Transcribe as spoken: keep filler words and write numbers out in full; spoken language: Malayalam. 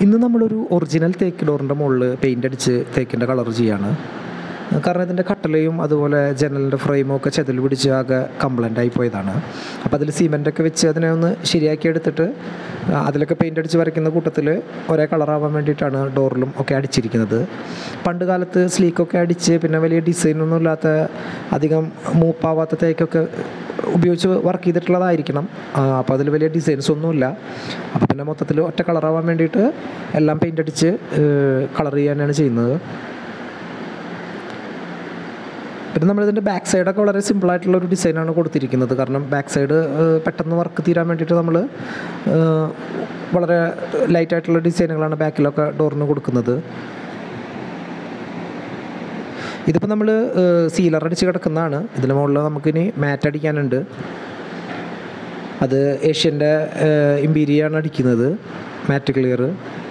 ഇന്ന് നമ്മളൊരു ഒറിജിനൽ തേക്ക് ഡോറിൻ്റെ മുകളിൽ പെയിൻ്റ് അടിച്ച് തേക്കിൻ്റെ കളർ ചെയ്യാണ്. കാരണം ഇതിൻ്റെ കട്ടലയും അതുപോലെ ജനലിൻ്റെ ഫ്രെയിമും ഒക്കെ ചെതൽ പിടിച്ച് ആകെ കംപ്ലൈൻ്റ് ആയി പോയതാണ്. അപ്പോൾ അതിൽ സിമെൻറ്റൊക്കെ വെച്ച് അതിനെ ഒന്ന് ശരിയാക്കി എടുത്തിട്ട് അതിലൊക്കെ പെയിൻ്റ് അടിച്ച് വരയ്ക്കുന്ന കൂട്ടത്തിൽ ഒരേ കളറാവാൻ വേണ്ടിയിട്ടാണ് ഡോറിലും ഒക്കെ അടിച്ചിരിക്കുന്നത്. പണ്ട് കാലത്ത് സ്ലീക്കൊക്കെ അടിച്ച് പിന്നെ വലിയ ഡിസൈനൊന്നും ഇല്ലാത്ത അധികം മൂപ്പാവാത്ത തേക്കൊക്കെ ഉപയോഗിച്ച് വർക്ക് ചെയ്തിട്ടുള്ളതായിരിക്കണം. അപ്പോൾ അതിൽ വലിയ ഡിസൈൻസ് ഒന്നുമില്ല. അപ്പോൾ പിന്നെ മൊത്തത്തിൽ ഒറ്റ കളറാവാൻ വേണ്ടിയിട്ട് എല്ലാം പെയിൻ്റ് അടിച്ച് കളർ ചെയ്യാനാണ് ചെയ്യുന്നത്. പിന്നെ നമ്മളിതിൻ്റെ ബാക്ക് സൈഡൊക്കെ വളരെ സിമ്പിളായിട്ടുള്ളൊരു ഡിസൈനാണ് കൊടുത്തിരിക്കുന്നത്. കാരണം ബാക്ക് സൈഡ് പെട്ടെന്ന് വർക്ക് തീരാൻ വേണ്ടിയിട്ട് നമ്മൾ വളരെ ലൈറ്റായിട്ടുള്ള ഡിസൈനുകളാണ് ബാക്കിലൊക്കെ ഡോറിന് കൊടുക്കുന്നത്. ഇതിപ്പോൾ നമ്മൾ സീലർ അടിച്ച് കിടക്കുന്നതാണ്. ഇതിന് മുകളിൽ നമുക്കിനി മാറ്റ് അടിക്കാനുണ്ട്. അത് ഏഷ്യൻ്റെ ഇമ്പീരിയാണ് അടിക്കുന്നത്, മാറ്റ് ക്ലിയർ.